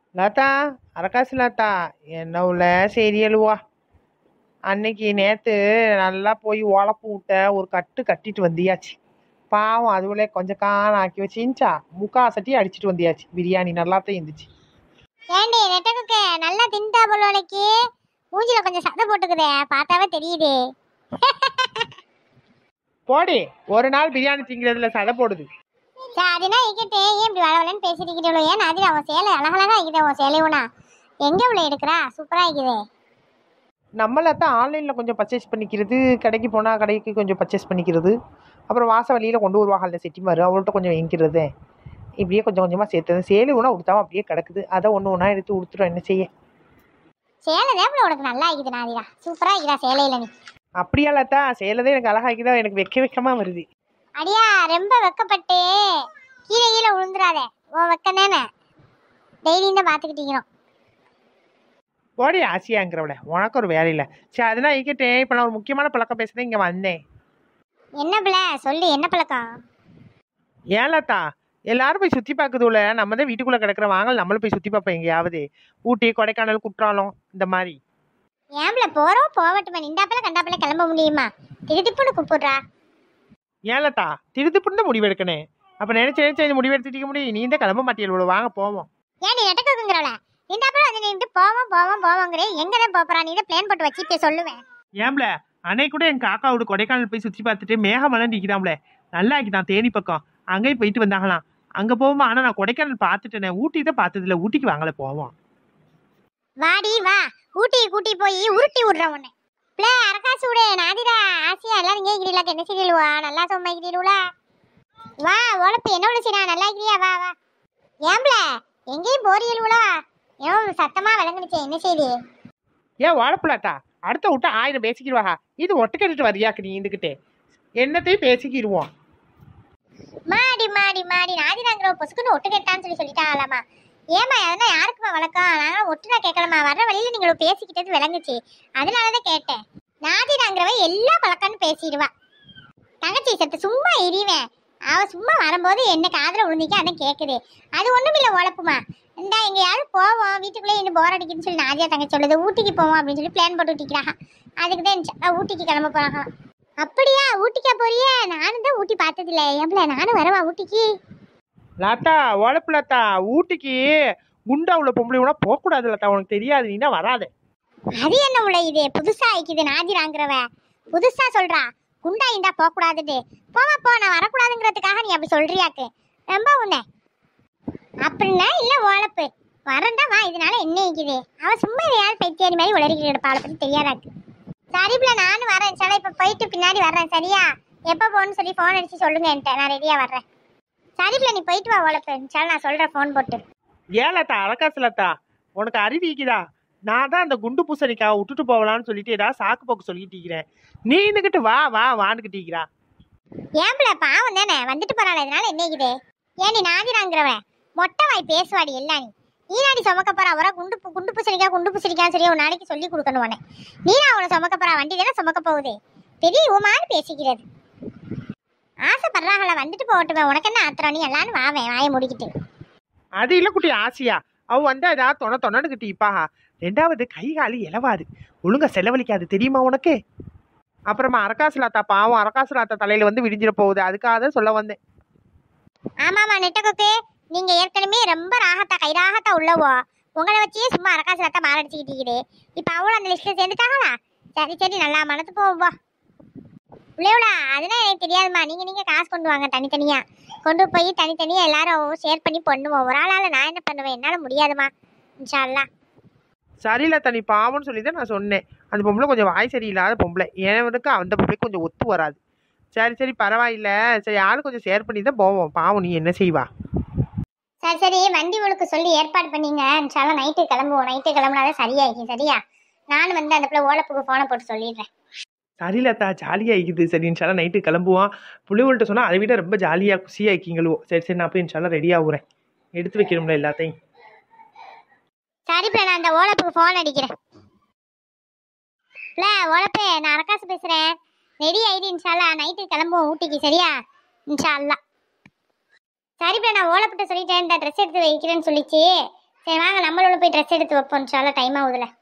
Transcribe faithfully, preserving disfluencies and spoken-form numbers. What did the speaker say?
லதா, அரகாசு லதா, என்ன உள்ள சீரியலுவா. அன்னைக்கு நேத்து நல்லா போய் உழப்பு விட்ட ஒரு கட்டு கட்டிட்டு வந்தியாச்சு. பாவம் அதுவுல கொஞ்சம் காண ஆக்கி வச்சுச்சா முக்கா சட்டி அடிச்சிட்டு வந்தியாச்சு. பிரியாணி நல்லாத்தான் இருந்துச்சு. ஏண்டி நெட்டக்குக்கு நல்லா தின்டா போலோலைக்கு மூஞ்சில கொஞ்சம் சதை போட்டுக்குதே, பார்த்தாவே தெரியுது. போடி, ஒரு நாள் பிரியாணி திங்கிறதுல சதை போடுது. அதுனா இருக்கட்டே, ஏன் இப்படி வளவலன்னு பேசிட்டு ஏன் அது அவன் சேலை அழகழகா இருக்குது. அவன் சேலைவுனா எங்க உள்ள எடுக்கிறா, சூப்பரா இருக்குது. நம்மளத்தான் ஆன்லைனில் கொஞ்சம் பர்ச்சேஸ் பண்ணிக்கிறது, கடைக்கு போனால் கடைக்கு கொஞ்சம் பர்ச்சேஸ் பண்ணிக்கிறது, அப்புறம் வாச வழியில் கொண்டு வருவாங்கல்ல செட்டிமாரு, அவங்கள்ட்ட கொஞ்சம் வாங்கிக்கிறது. இப்படியே கொஞ்சம் கொஞ்சமாக சேர்த்தது. சேலை ஒன்றா உடுத்தாமல் அப்படியே கிடக்குது. அதை ஒன்று ஒன்றா எடுத்து உடுத்துறோம், என்ன செய்ய. சேலை தான் உனக்கு நல்லா இருக்குது நாதிரா, சூப்பரா இருக்குதா சேலையில நீ. அப்படியா லதா, சேலை எனக்கு அழகாக்கிதான் எனக்கு வெக்க வெக்கமா வருது. அடியா ரொம்ப வெக்கப்பட்டு கீழே கீழே விழுந்துடாதே, ஓ வெக்கம் தானே டெய்லியும் தான் பார்த்துக்கிட்டீங்க. ஓடி ஆசையாங்கிறவள, உனக்கு ஒரு வேலை இல்லை. சரி அதெல்லாம் இருக்கட்டேன். இப்போ நான் ஒரு முக்கியமான பழக்கம் பேசுறேன், இங்கே வந்தேன். என்ன பிள்ளை சொல்லு, என்ன பழக்கம்? ஏன் லதா, எல்லாரும் போய் சுற்றி பார்க்குதுல, நம்ம தான் வீட்டுக்குள்ளே கிடக்கிற, வாங்க நம்மளும் போய் சுற்றி பார்ப்போம் எங்கேயாவது. ஊட்டி, கொடைக்கானல், குற்றாலம் இந்த மாதிரி. ஏன் பிள்ளை போகிறோம் போகட்டுமே, நின்றாப்பில் கண்டாப்பில் கிளம்ப முடியுமா? திருத்திப்புன்னு கூப்பிடுறா. ஏன் லதா, திருத்துப்புன்னு தான் முடிவு எடுக்கணே. அப்போ நினைச்சு நினைச்சு இந்த முடிவு எடுத்துக்க முடியும். நீ தான் கிளம்ப மாட்டியல், வாங்க போவோம். ஏன் நீ நெட்டக்குங்கிறவள நின்றாப்பில் வந்து நின்று போவோம் போவோம் போவோங்கிறே, எங்கே தான் போகிறா? நீ தான் பிளான் போட்டு வச்சு இப்போ சொல்லுவேன். ஏம்ல, அன்னைக்கு கூட என் காக்காவோட கொடைக்கானல் போய் சுற்றி பார்த்துட்டு மேகமலை நிற்கிறாம்ல, நல்லா ஆக்கிதான் தேனி பக்கம், அங்கேயும் போயிட்டு வந்தாங்களாம். அங்கே போவோமா? ஆனால் நான் கொடைக்கானல் பார்த்துட்டேனே, ஊட்டி தான் பார்த்ததில்ல. ஊட்டிக்கு வாங்கல போவோம். வாடி வா, ஊட்டி கூட்டி போய் உருட்டி விடுற உன்னை. பிள்ளை அரக்காசு விடு நாதிரா, ஆசையா எல்லாரும் இங்கே இருக்கிறீங்களா? என்ன செய்யலுவா? நல்லா சொம்மா இருக்கிறீங்களா? வா உழப்பு என்ன விட செய்யா, நல்லா இருக்கிறியா? வா வா. ஏம்பல எங்கேயும் போறீங்களா? ஏன் சத்தமா விளங்குனுச்சே, என்ன செய்தி? ஏன் வாழப்பலாட்டா, அடுத்த விட்டு ஆயிரம் பேசிக்கிடுவாங்க. இது ஒட்டு கேட்டுட்டு வரியாக்கு நீ இருந்துக்கிட்டே என்னத்தையும் பேசிக்கிடுவோம். மாடி மாடி மாடி நாதிராங்கிற பொசுக்குன்னு ஒட்டு கேட்டான்னு சொல்லி சொல்லிட்டாங்களாமா. ஏமா அதெல்லாம் யாருக்குமா வழக்கம்? நாங்களும் ஒட்டுனா கேட்கலாமா? வர்ற வழியில நீங்களும் பேசிக்கிட்டது விளங்குச்சு, அதனாலதான் கேட்டேன். நாதிராங்கிறவ எல்லா பழக்கம்னு பேசிடுவா. தங்கச்சி சத்து சும்மா எரிவேன், அவ சும்மா வரும்போது என்ன காதல விழுந்திக்க, அதான் கேட்குது. அது ஒண்ணும் இல்லை உழப்புமா. இந்தா எங்க யாரும் போவோம், வீட்டுக்குள்ளே இன்னும் போர் அடிக்குதுன்னு சொல்லி நாதியா தங்கச்சி சொல்லுது. ஊட்டிக்கு போவோம் அப்படின்னு சொல்லி பிளான் போட்டு விட்டிக்கிறாங்க. அதுக்கு தான் ஊட்டிக்கு கிளம்ப போறாங்க. அப்படியா, ஊட்டிக்கா போறியே? நானும் தான் ஊட்டி பார்த்ததில்ல. ஏம்பல நானும் வரவா ஊட்டிக்கு? லாத்தா, உழப்பு லாத்தா, ஊட்டிக்கு குண்டா உள்ள பொம்பளை கூட போகக்கூடாது லாத்தா, உனக்கு தெரியாது, நீனா வராது. அது என்ன உள்ள இது புதுசா ஆயிக்குது? நாதிராங்கிறவ புதுசா சொல்றா, குண்டா இருந்தா போகக்கூடாதுட்டு. போவா போ, நான் வரக்கூடாதுங்கிறதுக்காக நீ அப்படி சொல்றியாக்கு? ரொம்ப உன்னை அப்படின்னா இல்ல உழப்பு வரண்டா வா. இதனால என்ன இருக்குது? அவ சும்மா யாரும் பைத்தியாரி மாதிரி உளறிக்கிட்டு இருப்பா, அவளை பத்தி தெரியாதாக்கு. சரிப்புல நானும் வரேன். சார் இப்ப போயிட்டு பின்னாடி வர்றேன், சரியா? எப்ப போகணும்னு சொல்லி போன் அடிச்சு சொல்லுங்க என்கிட்ட, நான் ரெடியா வர்றேன். சரிப்புல நீ போயிட்டு வா உழப்பு, சார் நான் சொல்றேன் போன் போட்டு. ஏன் லாத்தா, அழகாசு லாத்தா, உனக்கு அறிவிக்குதா? நான் தான் அந்த குண்டு பூசணிக்காவை விட்டுட்டு போகலான்னு சொல்லிட்டு ஏதாவது சாக்கு போக்கு சொல்லிட்டு இருக்கிறேன். நீ இருந்துக்கிட்டு வா வா வாண்டுக்கிட்டு இருக்கிறா. ஏம்பல பாவம் தானே வந்துட்டு போறாள், இதனால என்ன இருக்குது? ஏன் நீ நாதிராங்கிறவன் மொட்டை வாய் பேசுவாடி எல்லாம். நீ நீனாடி சுமக்க போறா? அவரை குண்டு குண்டு பூசணிக்கா குண்டு பூசணிக்கான்னு சொல்லி ஒரு நாளைக்கு சொல்லி கொடுக்கணும் உடனே. நீனா அவனை சுமக்க போறா? வண்டி தானே சுமக்க போகுது, பெரிய உமான்னு பேசிக்கிறது. ஆசைப்படுறாங்கள, வந்துட்டு போகட்டுமே, உனக்கு என்ன ஆத்திரம்? நீ எல்லாரும் வாவேன் வாயை முடிக்கிட்டு. அது இல்லை குட்டி ஆசையா, அவ வந்து ஏதாவது தொண தொணனுக்கிட்டு இப்பாஹா. ரெண்டாவது கை காலி இலவாது, ஒழுங்கா செலவழிக்காது, தெரியுமா உனக்கு? அப்புறமா அரக்காசு லாத்தா பாவம், அரக்காசு லாத்தா தலையில வந்து விடிஞ்சிட போகுது, அதுக்காக தான் சொல்ல வந்தேன். ஆமாமா நெட்டக்கோக்கு, நீங்க ஏற்கனவே ரொம்ப ராகத்தா கை ராகத்தா உள்ளவோ, உங்களை வச்சே சும்மா அரக்காசு லாத்தா மாற அடிச்சுக்கிட்டு. இப்ப அவளும் அந்த லிஸ்ட்ல சேர்ந்துட்டாங்களா? சரி சரி, நல்லா மனசு போவா உள்ளேவளா. அதெல்லாம் எனக்கு தெரியாதுமா, நீங்க நீங்க காசு கொண்டு வாங்க, தனித்தனியா கொண்டு போய் தனித்தனியா எல்லாரும் ஷேர் பண்ணி பண்ணுவோம். ஒரு ஆளால நான் என்ன பண்ணுவேன், என்னால முடியாதுமா. இன்ஷா அல்லாஹ். சரியில்ல தனி பாவம்னு சொல்லி தான் நான் சொன்னேன். அந்த பொம்பளை கொஞ்சம் வாய் சரியில்லாத பொம்பளை, எனக்கு அந்த பொம்பளைக்கு கொஞ்சம் ஒத்து வராது. சரி சரி பரவாயில்ல, சரி ஆளு கொஞ்சம் ஷேர் பண்ணி தான் போவோம். பாவம் நீ என்ன செய்வா? சரி சரி, வண்டி உங்களுக்கு சொல்லி ஏற்பாடு பண்ணீங்க. இன்ஷால்லா நைட்டு கிளம்புவோம். நைட்டு கிளம்புனாதான் சரியாயிக்கும், சரியா? நானும் வந்து அந்த பிள்ளை ஓலப்புக்கு ஃபோனை போட்டு சொல்லிடுறேன். சரியில்லத்தா, ஜாலியாக இருக்குது. சரி இன்ஷால்லாம் நைட்டு கிளம்புவோம். புள்ளிகள்கிட்ட சொன்னால் அதை விட ரொம்ப ஜாலியாக குசியாக இருக்கீங்களோ. சரி சரி, நான் போய் இன்ஷால்லாம் ரெடி ஆகுறேன், எடுத்து வைக்கணும்ல எல்லாத்தையும். சரி பிள்ளை, நான் அந்த ஓலப்புக்கு ஃபோன் அடிக்கிறேன். பிள்ளை ஓலப்பு, நான் அரக்காசு பேசுகிறேன். ரெடி ஆயிடு, இன்ஷால்லா நைட்டு கிளம்புவோம் ஊட்டிக்கு, சரியா? இன்ஷா அல்லா. சரி பிள்ளை, நான் ஓலப்பிட்ட சொல்லிட்டேன், இந்த ட்ரெஸ் எடுத்து வைக்கிறேன்னு சொல்லிச்சு. சரி வாங்க நம்மளோட போய் ட்ரெஸ் எடுத்து வைப்போம் சால டைம் ஆகுதுல